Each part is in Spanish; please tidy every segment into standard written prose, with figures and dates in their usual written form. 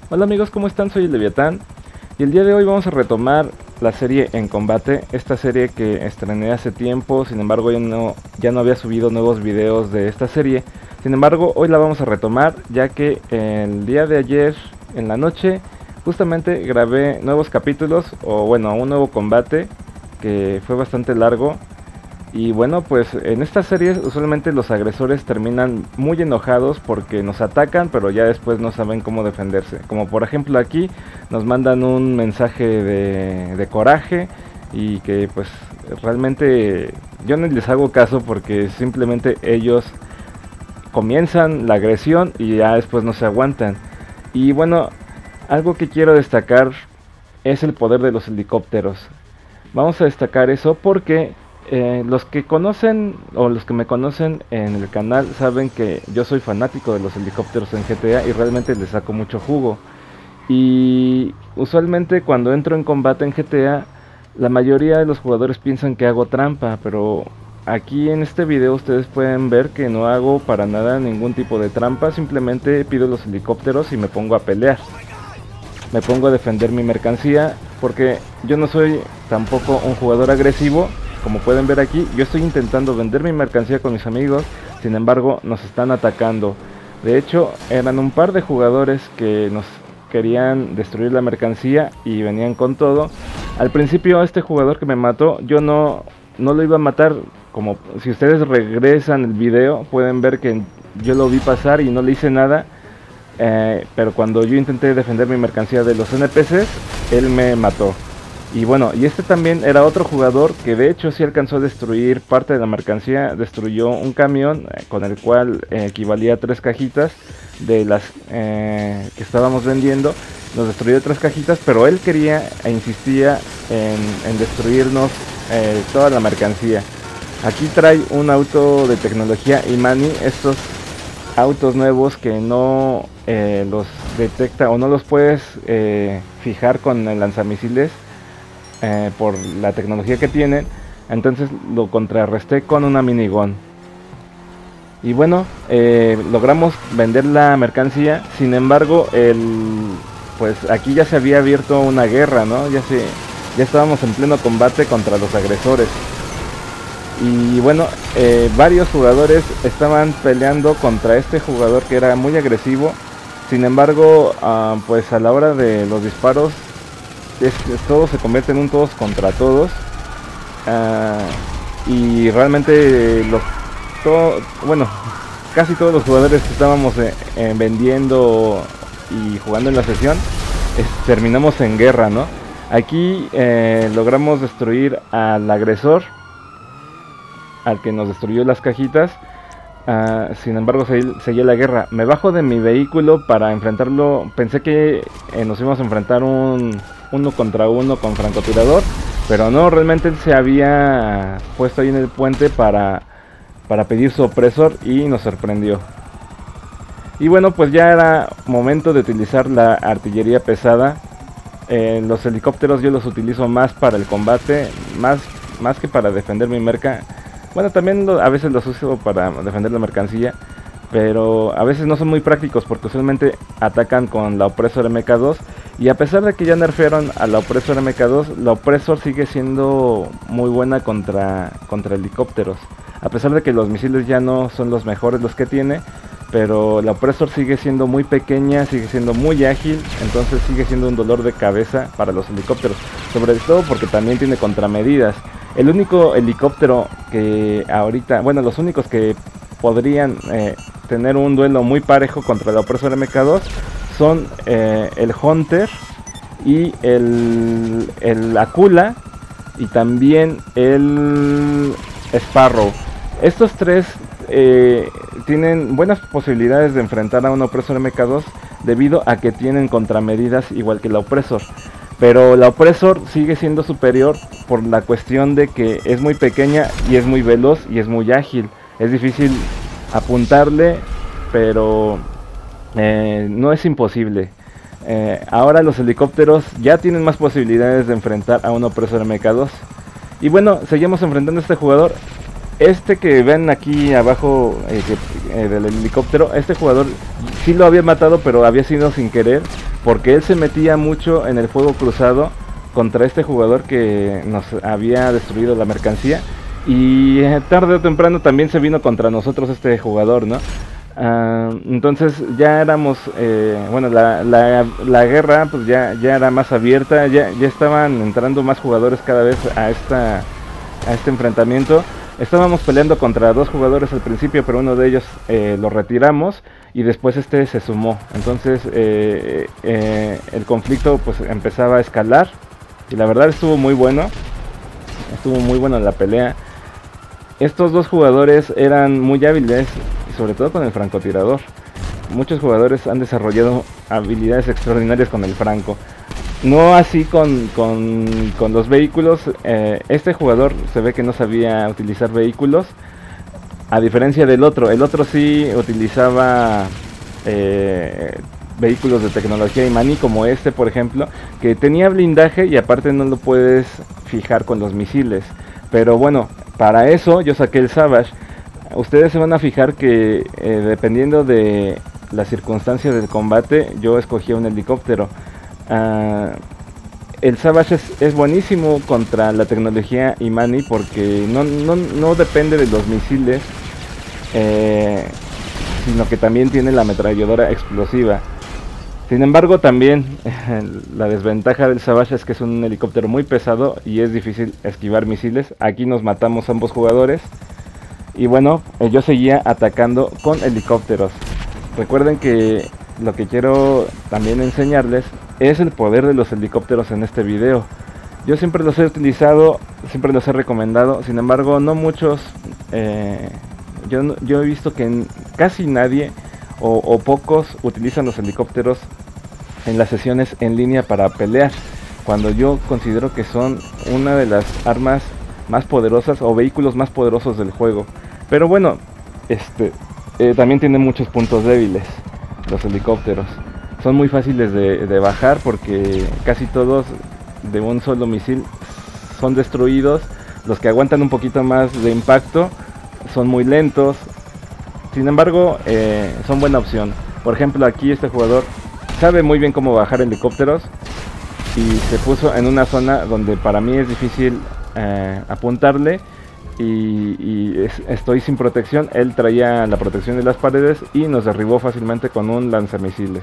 Hola amigos, ¿cómo están? Soy el Leviatán y el día de hoy vamos a retomar la serie En Combate, esta serie que estrené hace tiempo. Sin embargo ya no había subido nuevos videos de esta serie. Sin embargo, hoy la vamos a retomar, ya que el día de ayer en la noche justamente grabé nuevos capítulos, o bueno, un nuevo combate que fue bastante largo. Y bueno, pues en estas series usualmente los agresores terminan muy enojados porque nos atacan, pero ya después no saben cómo defenderse. Como por ejemplo aquí nos mandan un mensaje de coraje y que pues realmente yo no les hago caso porque simplemente ellos comienzan la agresión y ya después no se aguantan. Y bueno, algo que quiero destacar es el poder de los helicópteros. Vamos a destacar eso porque los que conocen o los que me conocen en el canal saben que yo soy fanático de los helicópteros en GTA y realmente les saco mucho jugo. Y usualmente cuando entro en combate en GTA, la mayoría de los jugadores piensan que hago trampa, pero aquí en este video ustedes pueden ver que no hago para nada ningún tipo de trampa, simplemente pido los helicópteros y me pongo a pelear. Me pongo a defender mi mercancía porque yo no soy tampoco un jugador agresivo. Como pueden ver aquí, yo estoy intentando vender mi mercancía con mis amigos, sin embargo nos están atacando. De hecho, eran un par de jugadores que nos querían destruir la mercancía y venían con todo. Al principio este jugador que me mató, yo no lo iba a matar. Como si ustedes regresan el video, pueden ver que yo lo vi pasar y no le hice nada. Pero cuando yo intenté defender mi mercancía de los NPCs, él me mató. Y bueno, y este también era otro jugador que de hecho sí alcanzó a destruir parte de la mercancía. Destruyó un camión con el cual equivalía a 3 cajitas de las que estábamos vendiendo. Nos destruyó 3 cajitas, pero él quería e insistía en destruirnos toda la mercancía. Aquí trae un auto de tecnología Imani, estos autos nuevos que no los detecta o no los puedes fijar con el lanzamisiles. Por la tecnología que tienen, entonces lo contrarresté con una minigun. Y bueno, logramos vender la mercancía. Sin embargo, pues aquí ya se había abierto una guerra, ¿no? Ya estábamos en pleno combate contra los agresores. Y bueno, varios jugadores estaban peleando contra este jugador que era muy agresivo. Sin embargo, pues a la hora de los disparos, todo se convierte en un todos contra todos. Y realmente bueno, casi todos los jugadores que estábamos vendiendo y jugando en la sesión, terminamos en guerra, ¿no? Aquí logramos destruir al agresor, al que nos destruyó las cajitas. Sin embargo seguía la guerra. Me bajo de mi vehículo para enfrentarlo. Pensé que nos íbamos a enfrentar uno contra uno con francotirador, pero no, realmente él se había puesto ahí en el puente para pedir su opresor y nos sorprendió. Y bueno, pues ya era momento de utilizar la artillería pesada. Los helicópteros yo los utilizo más para el combate, más que para defender mi merca. Bueno, también a veces los uso para defender la mercancía, pero a veces no son muy prácticos porque usualmente atacan con la Opresor MK2. Y a pesar de que ya nerfearon a la Opresor MK2, la Opresor sigue siendo muy buena contra helicópteros. A pesar de que los misiles ya no son los mejores los que tiene, pero la Opresor sigue siendo muy pequeña, sigue siendo muy ágil, entonces sigue siendo un dolor de cabeza para los helicópteros. Sobre todo porque también tiene contramedidas. El único helicóptero que ahorita, bueno, los únicos que podrían tener un duelo muy parejo contra la Opresor MK2 son el Hunter y el Akula y también el Sparrow. Estos tres tienen buenas posibilidades de enfrentar a una Opresor MK2 debido a que tienen contramedidas igual que la Opresor. Pero la Opresor sigue siendo superior por la cuestión de que es muy pequeña y es muy veloz y es muy ágil. Es difícil apuntarle, pero no es imposible. Ahora los helicópteros ya tienen más posibilidades de enfrentar a un Opresor MK2. Y bueno, seguimos enfrentando a este jugador. Este que ven aquí abajo del helicóptero, este jugador sí lo había matado, pero había sido sin querer, porque él se metía mucho en el fuego cruzado contra este jugador que nos había destruido la mercancía, y tarde o temprano también se vino contra nosotros este jugador, ¿no? Entonces ya éramos, bueno, la guerra pues ya era más abierta, ya estaban entrando más jugadores cada vez a este enfrentamiento. Estábamos peleando contra 2 jugadores al principio, pero uno de ellos lo retiramos y después este se sumó. Entonces el conflicto pues empezaba a escalar y la verdad estuvo muy buena la pelea. Estos 2 jugadores eran muy hábiles, sobre todo con el francotirador. Muchos jugadores han desarrollado habilidades extraordinarias con el franco. No así con los vehículos. Este jugador se ve que no sabía utilizar vehículos, a diferencia del otro. El otro sí utilizaba vehículos de tecnología Imani, como este por ejemplo, que tenía blindaje y aparte no lo puedes fijar con los misiles. Pero bueno, para eso yo saqué el Savage. Ustedes se van a fijar que dependiendo de las circunstancias del combate, yo escogí un helicóptero. El Savage es buenísimo contra la tecnología Imani porque no depende de los misiles, sino que también tiene la ametralladora explosiva. Sin embargo, también la desventaja del Savage es que es un helicóptero muy pesado y es difícil esquivar misiles. Aquí nos matamos ambos jugadores. Y bueno, yo seguía atacando con helicópteros. Recuerden que lo que quiero también enseñarles es el poder de los helicópteros en este video. Yo siempre los he utilizado, siempre los he recomendado, sin embargo no muchos, yo he visto que casi nadie o pocos utilizan los helicópteros en las sesiones en línea para pelear, cuando yo considero que son una de las armas más poderosas o vehículos más poderosos del juego. Pero bueno, también tiene muchos puntos débiles los helicópteros. Son muy fáciles de bajar porque casi todos de un solo misil son destruidos. Los que aguantan un poquito más de impacto son muy lentos. Sin embargo, son buena opción. Por ejemplo, aquí este jugador sabe muy bien cómo bajar helicópteros y se puso en una zona donde para mí es difícil apuntarle, y estoy sin protección. Él traía la protección de las paredes y nos derribó fácilmente con un lanzamisiles.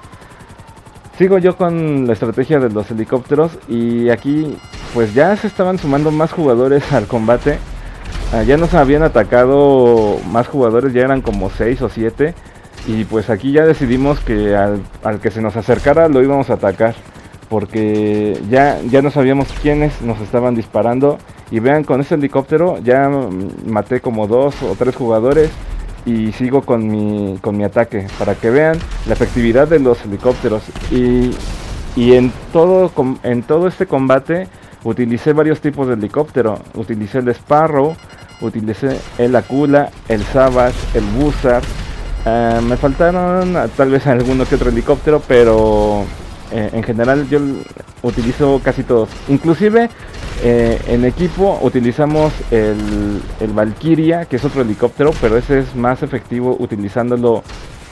Sigo yo con la estrategia de los helicópteros y aquí pues ya se estaban sumando más jugadores al combate. Ya nos habían atacado más jugadores, ya eran como 6 o 7. Y pues aquí ya decidimos que al que se nos acercara lo íbamos a atacar, porque ya no sabíamos quiénes nos estaban disparando. Y vean, con ese helicóptero ya maté como 2 o 3 jugadores y sigo con mi ataque, para que vean la efectividad de los helicópteros. Y en todo este combate utilicé varios tipos de helicóptero. Utilicé el Sparrow, utilicé el Akula, el Savage, el Buzzard. Me faltaron tal vez alguno que otro helicóptero, pero en general yo utilizo casi todos. Inclusive en equipo utilizamos el Valkyria, que es otro helicóptero, pero ese es más efectivo utilizándolo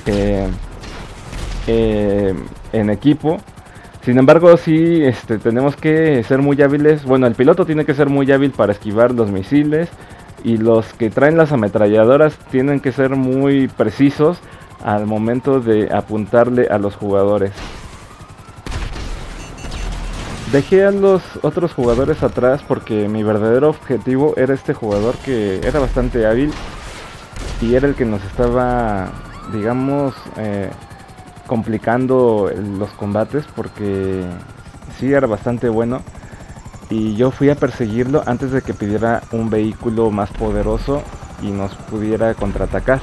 en equipo. Sin embargo, sí, tenemos que ser muy hábiles. Bueno, el piloto tiene que ser muy hábil para esquivar los misiles, y los que traen las ametralladoras tienen que ser muy precisos al momento de apuntarle a los jugadores. Dejé a los otros jugadores atrás porque mi verdadero objetivo era este jugador, que era bastante hábil y era el que nos estaba, digamos, complicando los combates, porque sí era bastante bueno. Y yo fui a perseguirlo antes de que pidiera un vehículo más poderoso y nos pudiera contraatacar.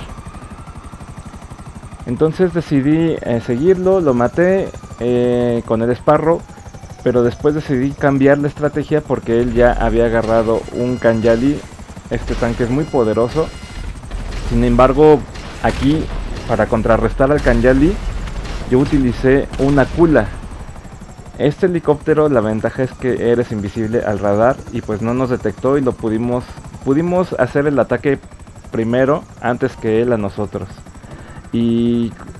Entonces decidí seguirlo, lo maté con el Sparrow, pero después decidí cambiar la estrategia porque él ya había agarrado un Kanyali. Este tanque es muy poderoso. Sin embargo, aquí para contrarrestar al Kanyali yo utilicé una Akula. Este helicóptero, la ventaja es que eres invisible al radar y pues no nos detectó, y lo pudimos hacer el ataque primero antes que él a nosotros. Y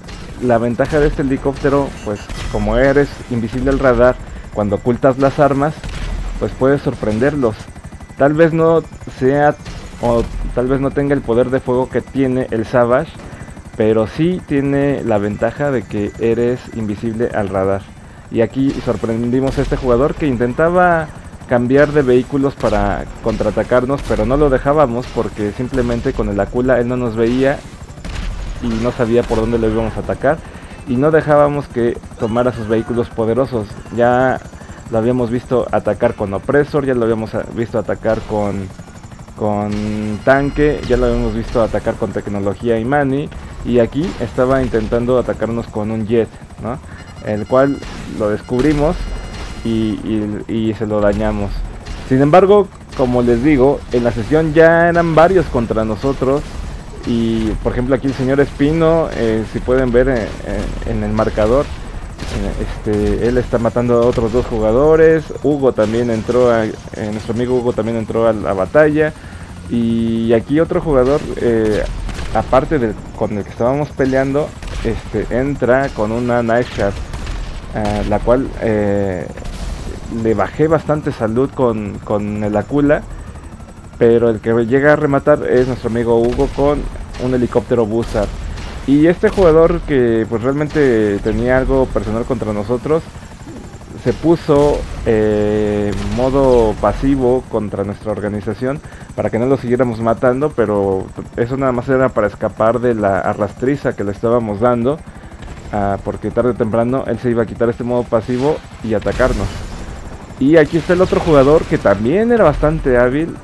la ventaja de este helicóptero, pues como eres invisible al radar, cuando ocultas las armas, pues puedes sorprenderlos. Tal vez no sea, o tal vez no tenga el poder de fuego que tiene el Savage, pero sí tiene la ventaja de que eres invisible al radar. Y aquí sorprendimos a este jugador que intentaba cambiar de vehículos para contraatacarnos, pero no lo dejábamos porque simplemente con el Akula él no nos veía y no sabía por dónde lo íbamos a atacar, y no dejábamos que tomara sus vehículos poderosos. Ya lo habíamos visto atacar con Opresor, ya lo habíamos visto atacar con tanque, ya lo habíamos visto atacar con tecnología Imani, y aquí estaba intentando atacarnos con un jet, ¿no? El cual lo descubrimos y se lo dañamos. Sin embargo, como les digo, en la sesión ya eran varios contra nosotros. Y por ejemplo aquí el señor Espino, si pueden ver en el marcador, él está matando a otros dos jugadores. Hugo también entró, nuestro amigo Hugo también entró a la batalla. Y aquí otro jugador, aparte con el que estábamos peleando, entra con una knife shot, la cual le bajé bastante salud con el Akula. Pero el que llega a rematar es nuestro amigo Hugo con un helicóptero Buzzard. Y este jugador, que pues realmente tenía algo personal contra nosotros, se puso modo pasivo contra nuestra organización para que no lo siguiéramos matando, pero eso nada más era para escapar de la arrastriza que le estábamos dando, porque tarde o temprano él se iba a quitar este modo pasivo y atacarnos. Y aquí está el otro jugador que también era bastante hábil.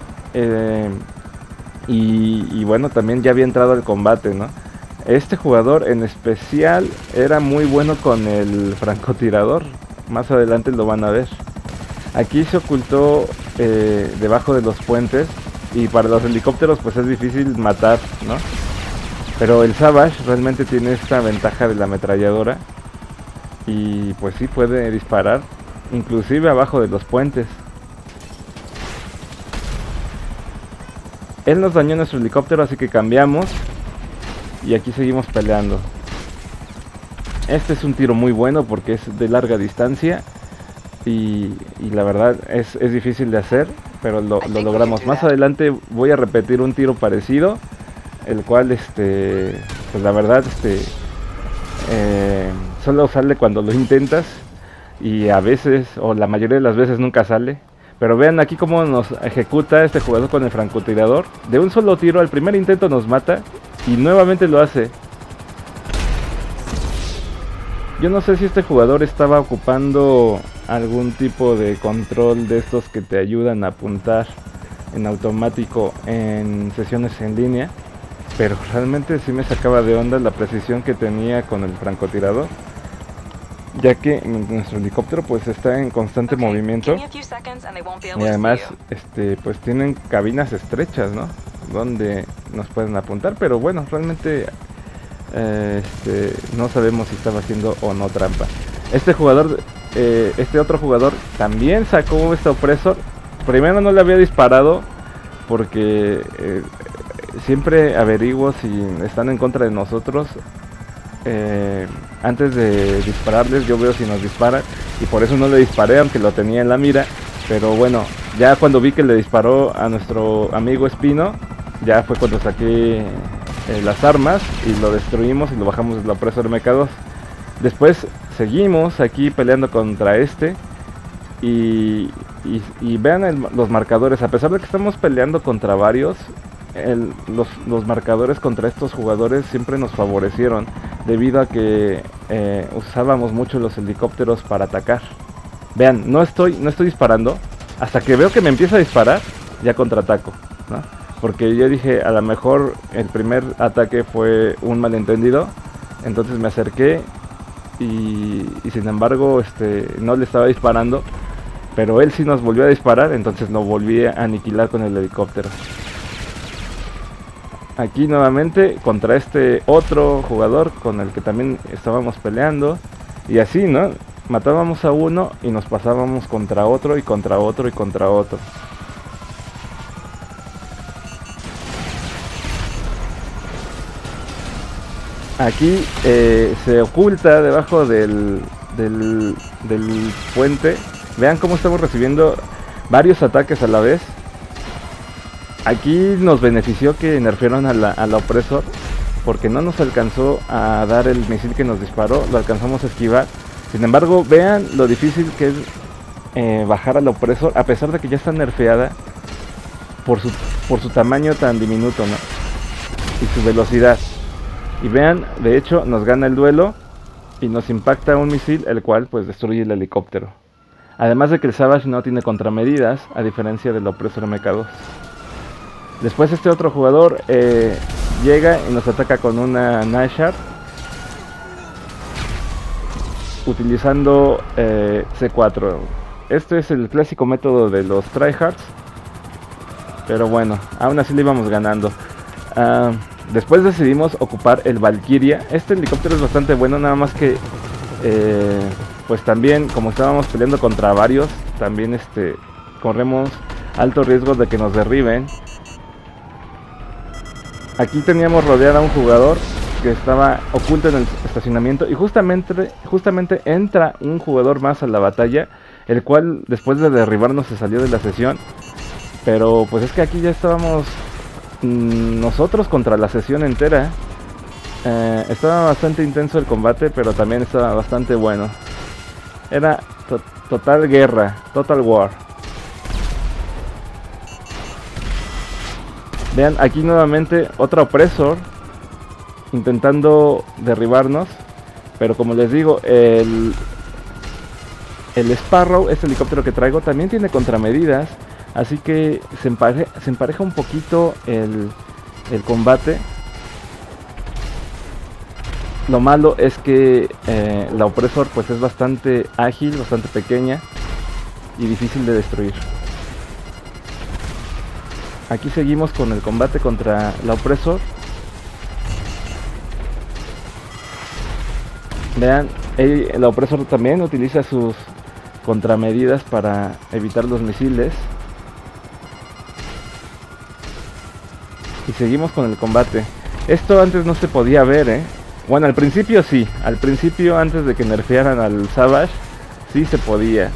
Y bueno, también ya había entrado al combate, ¿no? Este jugador en especial era muy bueno con el francotirador. Más adelante lo van a ver. Aquí se ocultó debajo de los puentes, y para los helicópteros pues es difícil matar, ¿no? Pero el Savage realmente tiene esta ventaja de la ametralladora, y pues sí puede disparar inclusive abajo de los puentes. Él nos dañó nuestro helicóptero, así que cambiamos. Y aquí seguimos peleando. Este es un tiro muy bueno porque es de larga distancia. Y la verdad es difícil de hacer, pero lo logramos. Más adelante voy a repetir un tiro parecido, el cual pues la verdad solo sale cuando lo intentas. Y a veces, o la mayoría de las veces, nunca sale. Pero vean aquí cómo nos ejecuta este jugador con el francotirador. De un solo tiro, al primer intento nos mata y nuevamente lo hace. Yo no sé si este jugador estaba ocupando algún tipo de control de estos que te ayudan a apuntar en automático en sesiones en línea, pero realmente sí me sacaba de onda la precisión que tenía con el francotirador, ya que nuestro helicóptero pues está en constante movimiento, y además pues tienen cabinas estrechas, ¿no? Donde nos pueden apuntar, pero bueno, realmente no sabemos si estaba haciendo o no trampa. Este otro jugador también sacó este Opresor. Primero no le había disparado porque siempre averiguo si están en contra de nosotros. Antes de dispararles yo veo si nos disparan, y por eso no le disparé aunque lo tenía en la mira. Pero bueno, ya cuando vi que le disparó a nuestro amigo Espino, ya fue cuando saqué las armas y lo destruimos y lo bajamos de la Opresor MK2. Después seguimos aquí peleando contra y vean los marcadores. A pesar de que estamos peleando contra varios, los marcadores contra estos jugadores siempre nos favorecieron, debido a que usábamos mucho los helicópteros para atacar. Vean, no estoy disparando hasta que veo que me empieza a disparar, ya contraataco, ¿no? Porque yo dije, a lo mejor el primer ataque fue un malentendido, entonces me acerqué y sin embargo no le estaba disparando, pero él sí nos volvió a disparar, entonces lo volví a aniquilar con el helicóptero. Aquí nuevamente contra este otro jugador con el que también estábamos peleando, y así, ¿no? Matábamos a uno y nos pasábamos contra otro y contra otro y contra otro. Aquí se oculta debajo del puente. Vean cómo estamos recibiendo varios ataques a la vez. Aquí nos benefició que nerfearon a la Opresor, porque no nos alcanzó a dar el misil que nos disparó, lo alcanzamos a esquivar. Sin embargo, vean lo difícil que es bajar a la Opresor, a pesar de que ya está nerfeada por su tamaño tan diminuto, ¿no? Y su velocidad. Y vean, de hecho nos gana el duelo y nos impacta un misil, el cual pues destruye el helicóptero. Además de que el Savage no tiene contramedidas, a diferencia del Opresor MK2. Después este otro jugador llega y nos ataca con una Nashar, utilizando C4. Este es el clásico método de los tryhards, pero bueno, aún así le íbamos ganando. Después decidimos ocupar el Valkyria. Este helicóptero es bastante bueno, nada más que pues también, como estábamos peleando contra varios, también corremos alto riesgo de que nos derriben. Aquí teníamos rodeado a un jugador que estaba oculto en el estacionamiento, y justamente entra un jugador más a la batalla, el cual después de derribarnos se salió de la sesión. Pero pues es que aquí ya estábamos nosotros contra la sesión entera. Estaba bastante intenso el combate, pero también estaba bastante bueno. Era total guerra, total war. Vean, aquí nuevamente otra Opresor intentando derribarnos, pero como les digo, el Sparrow, este helicóptero que traigo, también tiene contramedidas, así que se empareja un poquito el combate. Lo malo es que la Opresor pues es bastante ágil, bastante pequeña y difícil de destruir. Aquí seguimos con el combate contra la Opresor. Vean, la Opresor también utiliza sus contramedidas para evitar los misiles. Y seguimos con el combate. Esto antes no se podía ver, Bueno, al principio sí. Al principio, antes de que nerfearan al Savage, sí se podía.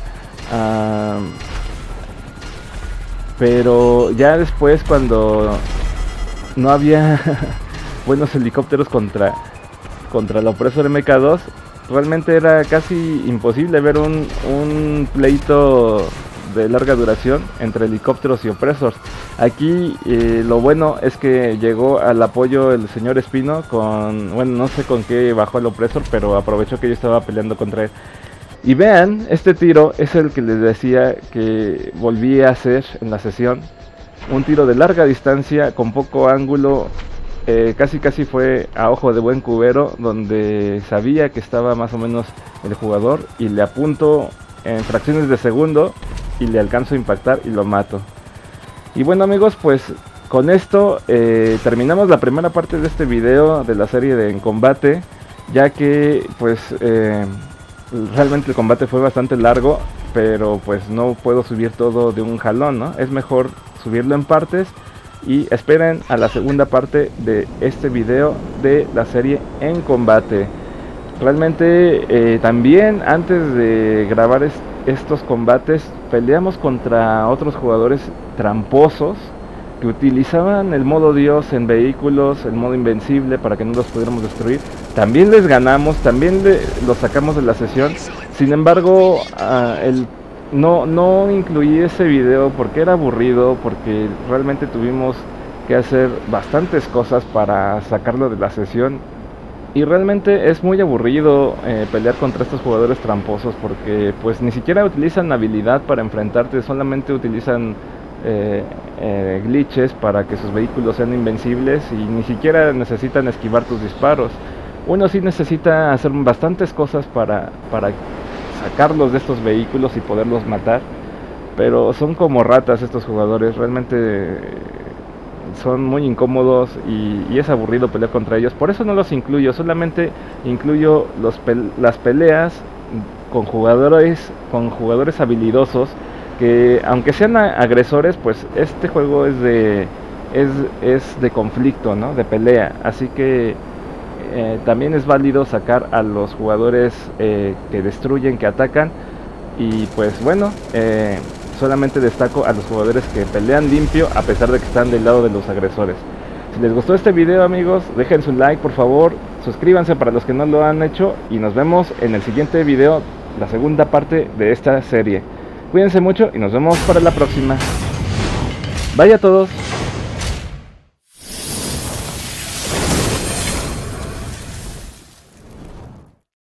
Pero ya después, cuando no había buenos helicópteros contra la Opresor MK2, realmente era casi imposible ver un pleito de larga duración entre helicópteros y Opresors. Aquí lo bueno es que llegó al apoyo el señor Espino bueno, no sé con qué bajó el Opresor, pero aprovechó que yo estaba peleando contra él. Y vean, este tiro es el que les decía que volví a hacer en la sesión. Un tiro de larga distancia, con poco ángulo, casi fue a ojo de buen cubero, donde sabía que estaba más o menos el jugador, y le apunto en fracciones de segundo y le alcanzo a impactar y lo mato. Y bueno amigos, pues con esto terminamos la primera parte de este video de la serie de En Combate, ya que pues realmente el combate fue bastante largo, pero pues no puedo subir todo de un jalón, ¿no? Es mejor subirlo en partes, y esperen a la segunda parte de este video de la serie En Combate. Realmente también antes de grabar estos combates peleamos contra otros jugadores tramposos que utilizaban el modo Dios en vehículos, el modo invencible, para que no los pudiéramos destruir. También les ganamos, también los sacamos de la sesión. Sin embargo, no incluí ese video porque era aburrido, porque realmente tuvimos que hacer bastantes cosas para sacarlo de la sesión. Y realmente es muy aburrido pelear contra estos jugadores tramposos, porque pues ni siquiera utilizan habilidad para enfrentarte, solamente utilizan glitches para que sus vehículos sean invencibles, y ni siquiera necesitan esquivar tus disparos. Uno sí necesita hacer bastantes cosas para sacarlos de estos vehículos y poderlos matar, pero son como ratas estos jugadores, realmente son muy incómodos y es aburrido pelear contra ellos. Por eso no los incluyo, solamente incluyo las peleas con jugadores habilidosos, que aunque sean agresores, pues este juego es de conflicto, ¿no? De pelea, así que también es válido sacar a los jugadores que destruyen, que atacan. Y pues bueno, solamente destaco a los jugadores que pelean limpio a pesar de que están del lado de los agresores. Si les gustó este video, amigos, dejen su like por favor, suscríbanse para los que no lo han hecho y nos vemos en el siguiente video, la segunda parte de esta serie. Cuídense mucho y nos vemos para la próxima. Bye a todos.